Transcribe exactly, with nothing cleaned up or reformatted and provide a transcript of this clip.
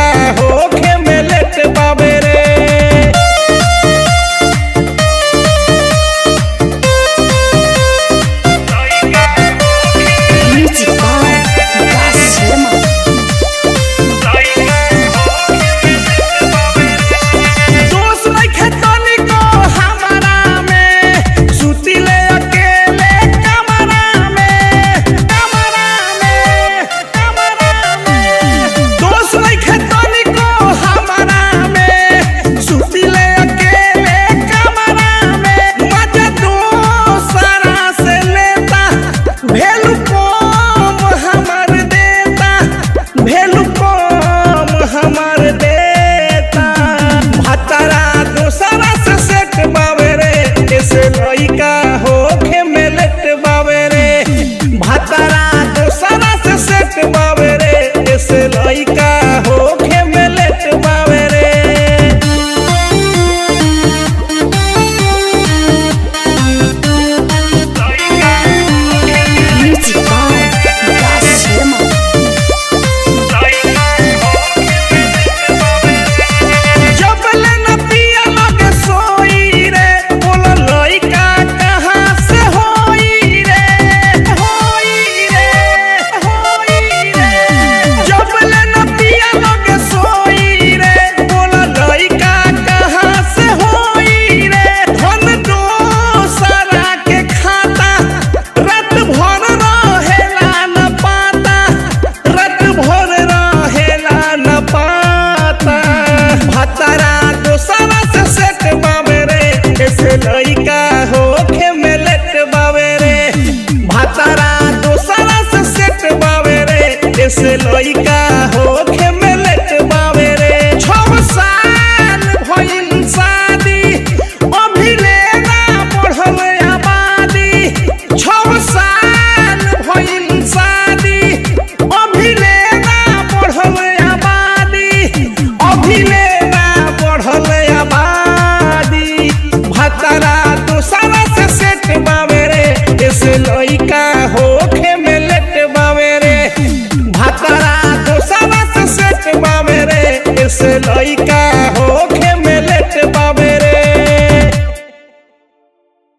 होखे में लेट बावे रे। लइका होखे में लेट बावे रे, भातारा दोसरा से सेट बावे रे। ऐसे लइका होखे में लेट बावे रे। छह साल भइल शादी अभी लेना बढ़ल आबादी। छह साल भइल शादी अभी लेना बढ़ल आबादी। अभी लेना बढ़ल आबादी। भातारा दोसरा से सेट बावे रे। ऐसे लइका होखे में लेट बावे रे। भातारा दोसरा से सेट बावे रे। ऐसे लइका हो